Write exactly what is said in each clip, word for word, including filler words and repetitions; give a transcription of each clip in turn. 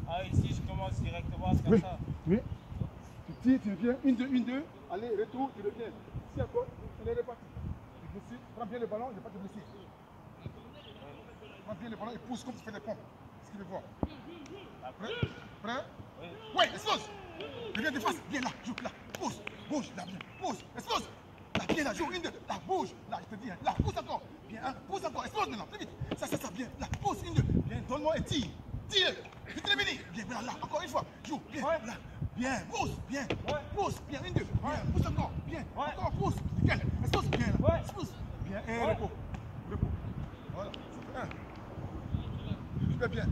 Ah, ici, je commence directement comme oui. ça. Oui. Tu tires, tu reviens. Une, deux, une, deux. Allez, retour, tu reviens. Ici encore, on est reparti. Tu blesses, prends bien le ballon, il ne va pas te blesser. Prends bien le ballon et pousse comme tu fais des pompes. Ce qu'il veut voir. Prêt? Prêt? Oui. Ouais, explose. Reviens de face. Viens là, joue là. Pousse. Bouge, là, bien. Pousse. Explose. Là, viens là, joue. Une, deux. Là, bouge. Là, je te dis. Hein. Là, pousse encore. Bien, hein. Pousse encore. Explose maintenant. Plus vite. Ça, ça, ça. Bien. Là, pousse. Une, deux. Bien, donne-moi et tire. Tire. Vite les bénis. Bien, bien, là. Encore une fois. Joue. Bien. Ouais. Là. Bien. Pousse. Bien. Ouais. Pousse. Bien. Une, deux. Bien. Ouais. Pousse encore. Bien. Ouais. Encore. Pousse. Nickel. Explose. Bien. Là. Ouais. Explose. Bien. Et ouais. Repos. Repos. Voilà. Ça fait un. Super bien.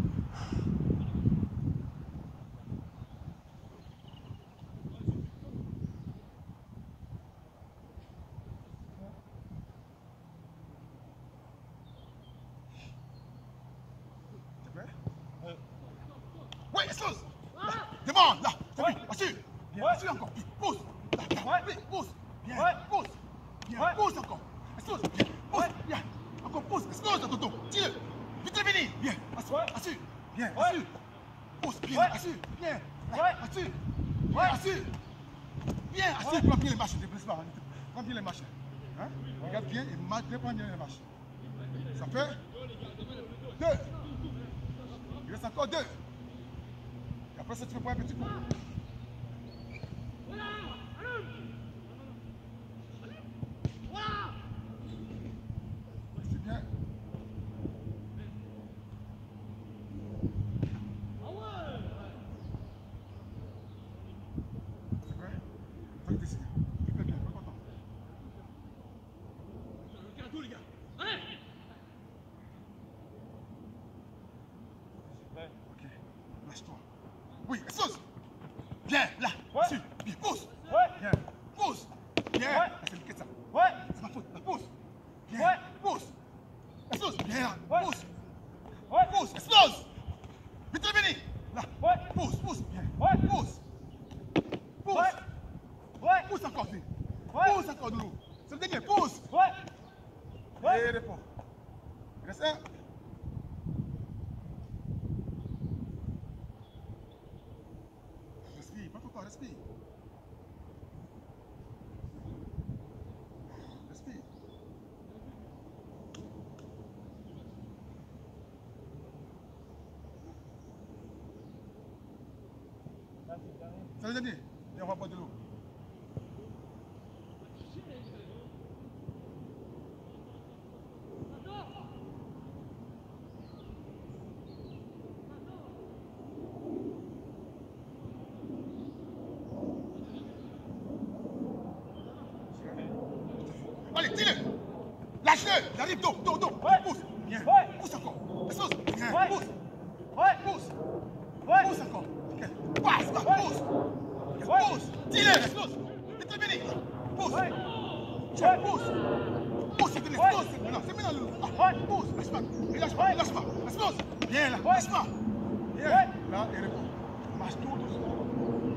Ouais, explose. Là, demande, là, t'as vu, assure. Bien, ouais. Assure encore. Pousse. Là, là, ouais. Pousse. Bien, ouais. Pousse. Bien, ouais. Pousse encore. Explose. Bien, pousse. Ouais. Bien, encore pousse. Explose, Toto. Tire. Vite venir. Bien, assure. Ouais. Assure. Bien, ouais. Assure. Pousse. Bien, ouais. Assure. Bien. Là, ouais. Assure. Bien, ouais. Assure. Bien, assure. Ouais. Prends bien les marches, ne te blesse pas. Prends bien les marches. Hein? Regarde bien et marche bien, prends bien les marches. Ça fait deux. Il reste encore deux. Et après ça, tu peux prendre un petit coup. C'est bien. C'est vrai? Faut que tu décides. Tu fais bien, pas content. Regarde les gars. Allez! Ok, lâche-toi. Oui, explose. Bien, là, ouais. Dessus. Bien, pousse. Ouais. Bien, pousse. Bien, ouais. C'est nickel ça. Ouais. C'est ma faute, la pousse. Bien, ouais. Pousse. Explose. Bien, là, ouais. Pousse. Ouais. Pousse, explose. Vite le béni. Là, ouais. Pousse, pousse. Bien, ouais. Pousse. Pousse. Ouais. Ouais. Pousse encore, lui. Ouais. Pousse encore, Doulou. C'est le dernier, pousse. Ouais. Ouais. Et repos. Il reste un. Respire, pas tout le temps, respire. Respire. C'est le dernier. Et on va boire de l'eau. Allez, tire-le. Lâche-le. Il arrive, dos, dos, dos. Ouais. Pousse. Bien. Ouais. Pousse encore. Explose. Bien. Ouais. Pousse. Ouais. Pousse. Ouais. Pousse encore. Nickel. Passe, passe, Ouais. pousse. Ouais. Pousse. Tire-le. Explose. Vite le béni. Pousse. Ouais. Tiens, Ouais. pousse. Pousse, c'est de l'explose. C'est maintenant. C'est maintenant, Loulou. Ah, Ouais. pousse. Lâche pas. Et lâche pas. Ouais. Lâche pas. Explose. Bien là. Ouais. Lâche pas. Bien. Ouais. Là, et repos. Marche tout doucement.